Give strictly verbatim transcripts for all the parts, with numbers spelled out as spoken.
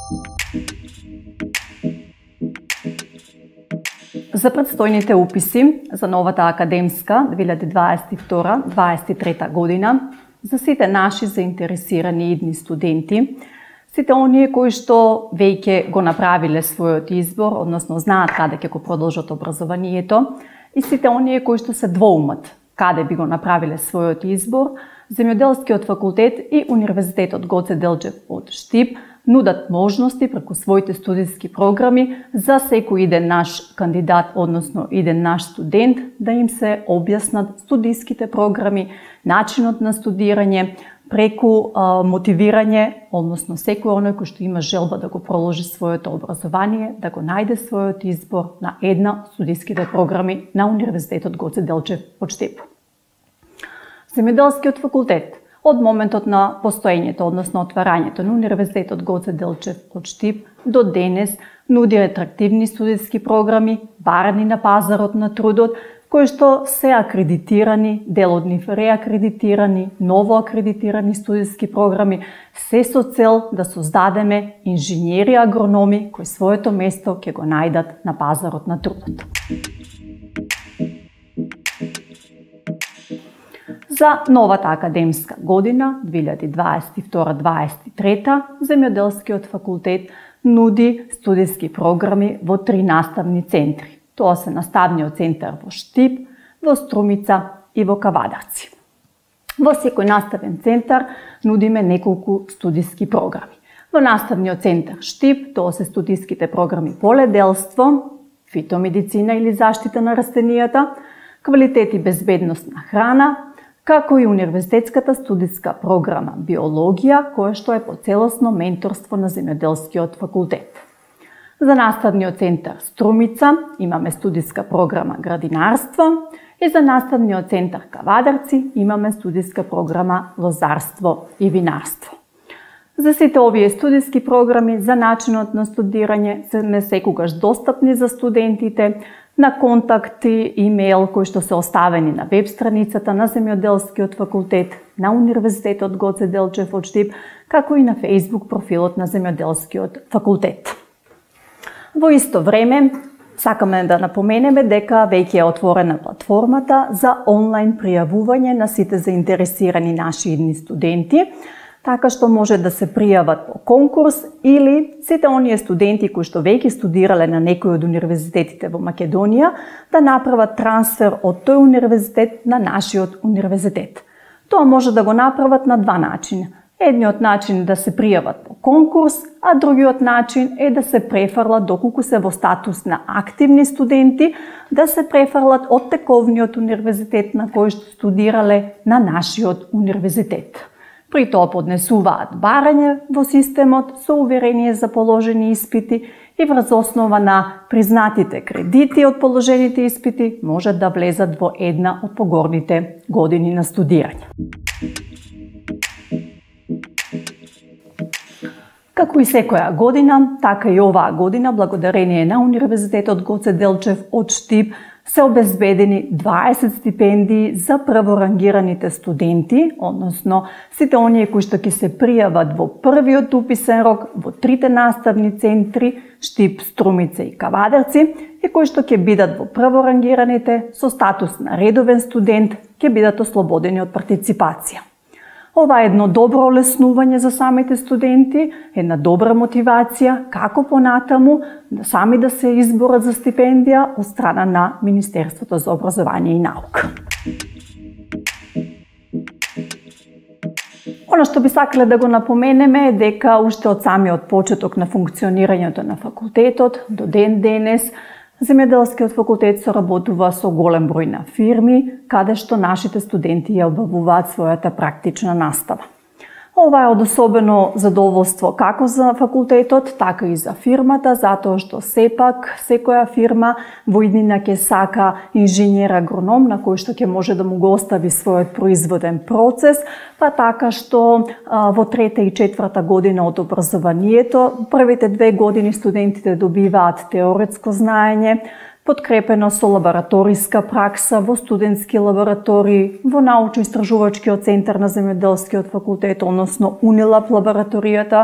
За предстојните уписи за новата академска две илјади дваесет и втора дваесет и трета година, за сите наши заинтересирани идни студенти, сите оние кои што веќе го направиле својот избор, односно знаат каде ќе го продолжат образованието, и сите оние кои што се двоумат каде би го направиле својот избор, Земјоделскиот факултет и Универзитетот Гоце Делчев од Штип нудат можности преку своите студиски програми за секој иден наш кандидат, односно иден наш студент, да им се објаснат студиските програми, начинот на студирање, преку а, мотивирање, односно секој оној кој што има желба да го проложи своето образование, да го најде својот избор на една студиските програми на Универзитетот Гоце Делчев од Штип. Земјоделскиот факултет од моментот на постоењето, односно отварањето на Универзитетот Гоце Делчев од Штип до денес нуди атрактивни студиски програми, барани на пазарот на трудот, кои што се акредитирани, дел од нив реакредитирани, ново акредитирани студиски програми, се со цел да создадеме инженери агрономи кои своето место ќе го најдат на пазарот на трудот. За новата академска година две илјади дваесет и втора дваесет и трета Земјоделскиот факултет нуди студиски програми во три наставни центри. Тоа се наставниот центар во Штип, во Струмица и во Кавадарци. Во секој наставен центар нудиме неколку студиски програми. Во наставниот центар Штип тоа се студиските програми поледелство, фитомедицина или заштита на растенијата, квалитет и безбедност на храна, како и универзитетската студиска програма биологија, која што е по целосно менторство на Земјоделскиот факултет. За наставниот центар Струмица имаме студиска програма градинарство и за наставниот центар Кавадарци имаме студиска програма лозарство и винарство. За сите овие студиски програми за начинот на студирање се секогаш достапни за студентите на контакти, имейл кои што се оставени на веб страницата на Земјоделскиот факултет, на Универзитетот Гоце Делчев од Штип, како и на Facebook профилот на Земјоделскиот факултет. Во исто време, сакаме да напоменеме дека веќе е отворена платформата за онлайн пријавување на сите заинтересирани наши идни студенти, така што може да се пријават по конкурс или сите оние студенти кои што веќе студирале на некој од универзитетите во Македонија да направат трансфер од тој универзитет на нашиот универзитет. Тоа може да го направат на два начина. Едниот начин да се пријават по конкурс, а другиот начин е да се префрлат доколку се во статус на активни студенти, да се префрлат од тековниот универзитет на кој што студирале на нашиот универзитет. При тоа поднесуваат барање во системот со уверение за положени испити и врз основа на признатите кредити од положените испити можат да влезат во една од погорните години на студирање. Како и секоја година, така и оваа година, благодарение на Универзитетот Гоце Делчев од Штип, се обезбедени дваесет стипендии за прворангираните студенти, односно сите оние кои што ќе се пријават во првиот уписен рок во трите наставни центри Штип, Струмица и Кавадарци и кои што ќе бидат во прворангираните со статус на редовен студент ќе бидат ослободени од партиципација. Ова е едно добро олеснување за самите студенти, една добра мотивација како понатаму да сами да се изборат за стипендија од страна на Министерството за образование и наука. Оно што би сакале да го напоменеме е дека уште од самиот почеток на функционирањето на факултетот до ден денес Земјоделскиот факултет соработува со голем број на фирми, каде што нашите студенти ја обавуваат својата практична настава. Ова е од особено задоволство како за факултетот, така и за фирмата, затоа што сепак секоја фирма во иднина ќе сака инженер агроном на кој што ќе може да му го остави својот производен процес, па така што а, во трета и четврта година од образованието, првите две години студентите добиваат теоретско знаење, подкрепено со лабораториска пракса во студентски лаборатории, во научно-истражувачкиот центар на Земјоделскиот факултет, односно Унилаб лабораторијата,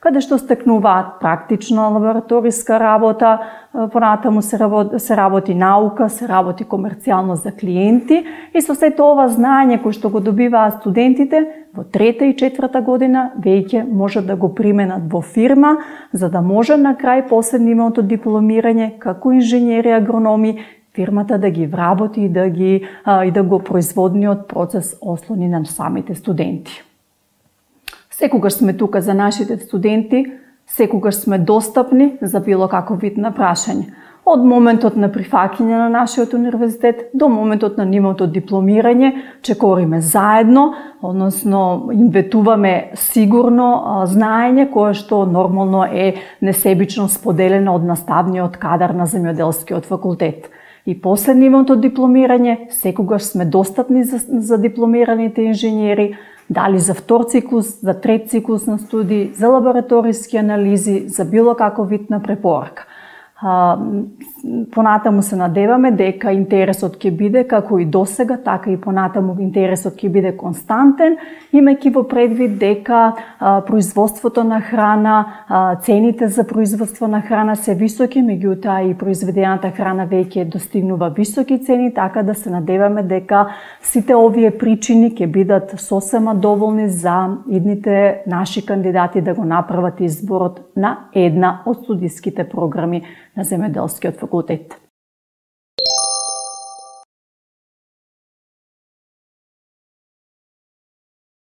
каде што стекнуваат практична лабораториска работа, понатаму се работи, се работи наука, се работи комерцијално за клиенти и со сето ова знаење кој што го добиваат студентите, во трета и четврта година веќе може да го применат во фирма, за да може на крај после нивното дипломирање како инженери агрономи фирмата да ги вработи и да ги а, и да го производниот процес ослони на самите студенти. Секогаш сме тука за нашите студенти, секогаш сме достапни за било каков вид на прашање. Од моментот на прифаќање на нашиот универзитет до моментот на нивото дипломирање, чекориме заедно, односно им ветуваме сигурно а, знаење кое што нормално е несебично споделено од наставниот кадар на земјоделскиот факултет. И после нивото дипломирање, секогаш сме достапни за, за дипломираните инженери, дали за втор циклус, за трет циклус на студии, за лабораториски анализи, за било каков вид на препорака. Понатаму се надеваме дека интересот ќе биде како и досега, така и понатаму интересот ќе биде константен, имајќи во предвид дека а, производството на храна, а, цените за производство на храна се високи, меѓутоа и произведената храна веќе достигнува високи цени, така да се надеваме дека сите овие причини ќе бидат сосема доволни за идните наши кандидати да го направат изборот на една од студиските програми на земјоделскиот факултет.